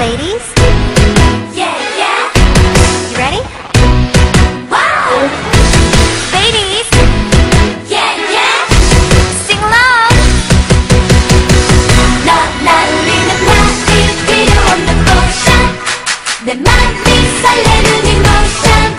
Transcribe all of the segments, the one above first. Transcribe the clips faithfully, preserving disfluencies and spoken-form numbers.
Ladies? Yeah, yeah. You ready? Wow! Ladies? Yeah, yeah. Sing along. 너, 나, 우리는 나이 필요 없는 포션. 내 맘이 설레는 이모션.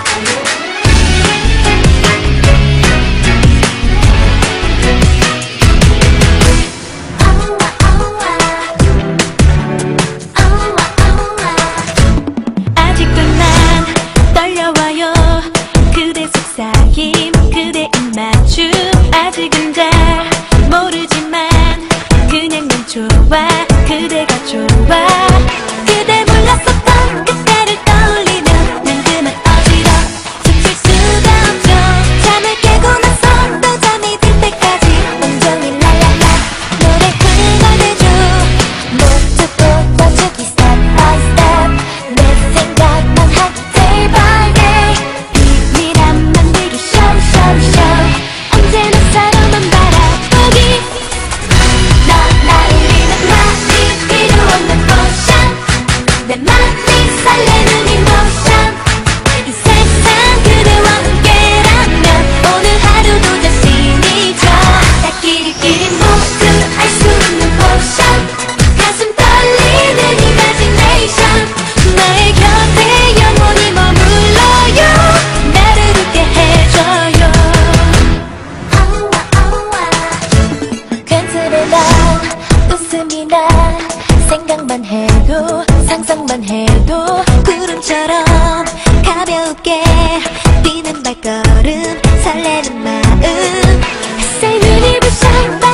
아직도 난 떨려와요. 그대 속삭임, 그대 입맞춤. 아직은 잘 모르지만 그냥 난 좋아, 그대가 좋아. 그대 몰랐었던 그때를 떠올리면 난 그만 어지러 지칠 수가 없죠. 잠을 깨고 나서 또 잠이 들 때까지 온종일 랄랄라 노래 흥얼대죠. 모두 꽂아주기 step by step. 내 생각만 하기 day by day. 비밀함 만들기 show show show. 언제나 서로만 바라보기. 너, 나, 우리는 나이 필요 없는 포션. 내 맘이 설레는 이모션. 이 세상 그대와 함께라면 오늘 하루도 자신이죠. 다 끼리끼리 모두 알 수 있는 포션. 가슴 떨리는 imagination. 나의 곁에 영원히 머물러요. 나를 웃게 해줘요. 괜스레 난 웃음이 나. 생각만 해도 상상만 해도 구름처럼 가볍게 뛰는 발걸음 설레는 마음 햇살 눈이 부셔